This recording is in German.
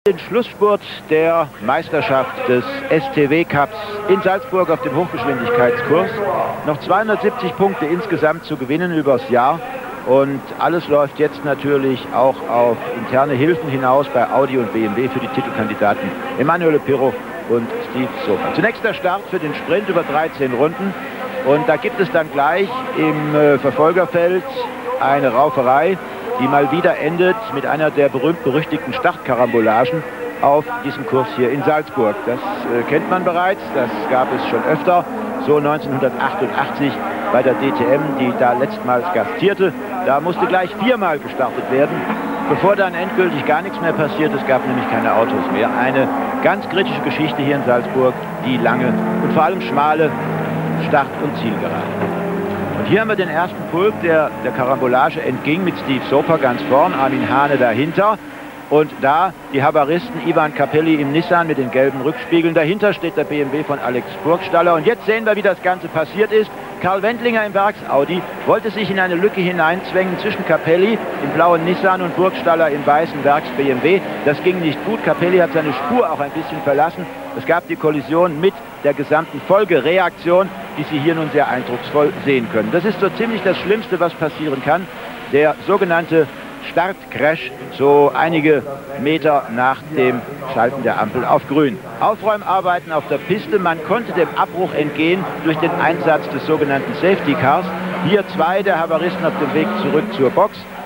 Den Schlussspurt der Meisterschaft des STW Cups in Salzburg auf dem Hochgeschwindigkeitskurs. Noch 270 Punkte insgesamt zu gewinnen übers Jahr. Und alles läuft jetzt natürlich auch auf interne Hilfen hinaus bei Audi und BMW für die Titelkandidaten Emanuele Pirro und Steve Soper. Zunächst der Start für den Sprint über 13 Runden. Und da gibt es dann gleich im Verfolgerfeld eine Rauferei, die mal wieder endet mit einer der berühmt-berüchtigten Startkarambolagen auf diesem Kurs hier in Salzburg. Das kennt man bereits, das gab es schon öfter, so 1988 bei der DTM, die da letztmals gastierte. Da musste gleich viermal gestartet werden, bevor dann endgültig gar nichts mehr passiert. Es gab nämlich keine Autos mehr. Eine ganz kritische Geschichte hier in Salzburg, die lange und vor allem schmale Start- und Zielgerade. Und hier haben wir den ersten Pulk, der Karambolage entging mit Steve Soper ganz vorn, Armin Hane dahinter. Und da die Havaristen Ivan Capelli im Nissan mit den gelben Rückspiegeln. Dahinter steht der BMW von Alex Burgstaller. Und jetzt sehen wir, wie das Ganze passiert ist. Karl Wendlinger im Werks-Audi wollte sich in eine Lücke hineinzwängen zwischen Capelli im blauen Nissan und Burgstaller im weißen Werks-BMW. Das ging nicht gut. Capelli hat seine Spur auch ein bisschen verlassen. Es gab die Kollision mit der gesamten Folgereaktion, die Sie hier nun sehr eindrucksvoll sehen können. Das ist so ziemlich das Schlimmste, was passieren kann. Der sogenannte Startcrash, so einige Meter nach dem Schalten der Ampel auf grün. Aufräumarbeiten auf der Piste. Man konnte dem Abbruch entgehen durch den Einsatz des sogenannten Safety Cars. Hier zwei der Havaristen auf dem Weg zurück zur Box.